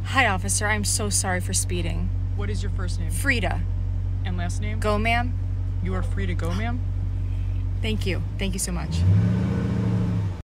Hi, officer. I'm so sorry for speeding. What is your first name? Frida. And last name? Go, ma'am. You are free to go, ma'am. Thank you. Thank you so much.